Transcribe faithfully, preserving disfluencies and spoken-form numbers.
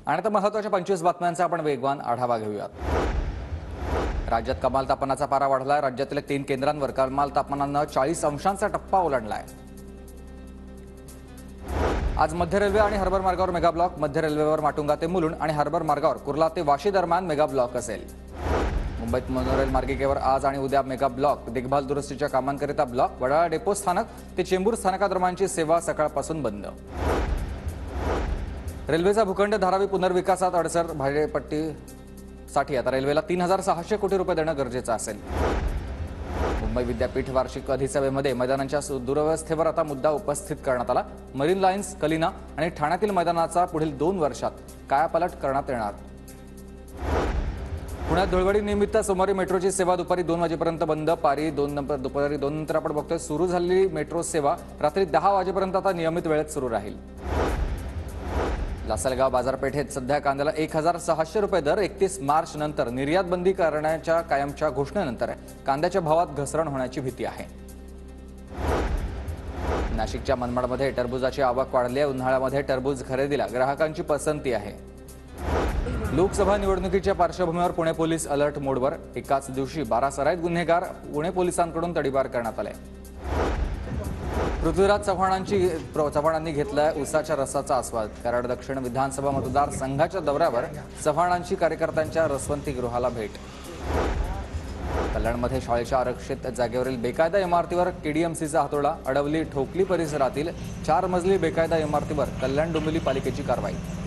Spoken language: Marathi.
आणि आता महत्त्वाच्या पंचवीस बातम्यांचा आपण वेगवान आढावा घेऊयात। राज्यात कमाल तापमानाचा पारा वाढलाय। राज्यातील तीन केंद्रांवर कमाल तापमानानं चाळीस अंशांचा टप्पा ओलांडलाय। आज मध्य रेल्वे आणि हार्बर मार्गावर मेगा ब्लॉक। मध्य रेल्वेवर माटुंगा ते मुलुंड आणि हार्बर मार्गावर कुर्ला ते वाशी दरम्यान मेगा ब्लॉक असेल। मुंबईत मोनोरेल मार्गिकेवर आज आणि उद्या मेगा ब्लॉक। देखभाल दुरुस्तीच्या कामांकरिता ब्लॉक। वडाळा डेपो स्थानक ते चेंबूर स्थानकादरम्यानची सेवा सकाळपासून बंद। रेल्वेचा भूखंड धारावी पुनर्विकासात अडसर। भाडेपट्टीसाठी आता रेल्वेला तीन हजार सहाशे कोटी रुपये देणं गरजेचं असेल। मुंबई विद्यापीठ वार्षिक अधिसभेमध्ये मैदानांच्या दुरवस्थेवर आता मुद्दा उपस्थित करण्यात आला। मरीन लाईन्स, कलिना आणि ठाण्यातील मैदानाचा पुढील दोन वर्षात कायापालट करण्यात येणार। पुण्यात धुळवडी निमित्त सोमवारी मेट्रोची सेवा दुपारी दोन वाजेपर्यंत बंद। पारी दोन नंतर दुपारी दोन नंतर आपण बघतोय सुरू झालेली मेट्रो सेवा रात्री दहा वाजेपर्यंत आता नियमित वेळेत सुरू राहील। लासलगाव बाजारपेठेत सध्या कांद्याला एक हजार सहाशे रुपये दर। एकतीस मार्च नंतर निर्यात बंदी करण्याच्या कायमच्या घोषणेनंतर कांद्याच्या भावात घसरण होण्याची भीती आहे। नाशिकच्या मनमाडमध्ये टरबूजाची आवक वाढली आहे। उन्हाळ्यामध्ये टरबूज खरेदीला ग्राहकांची पसंती आहे। लोकसभा निवडणुकीच्या पार्श्वभूमीवर पुणे पोलीस अलर्ट मोडवर। एकाच दिवशी बारा सराईत गुन्हेगार पुणे पोलिसांकडून तडीपार करण्यात आले। पृथ्वीराज चव्हाणांची चव्हाणांनी घेतलाय उसाच्या रसाचा आस्वाद। कराड दक्षिण विधानसभा मतदारसंघाच्या दौऱ्यावर चव्हाणांची कार्यकर्त्यांच्या रसवंती गृहाला भेट। कल्याणमध्ये शाळेच्या आरक्षित जागेवरील बेकायदा इमारतीवर केडीएमसीचा हातोडा। अडवली ठोकली परिसरातील चार मजली बेकायदा इमारतीवर कल्याण डोंबिवली पालिकेची कारवाई।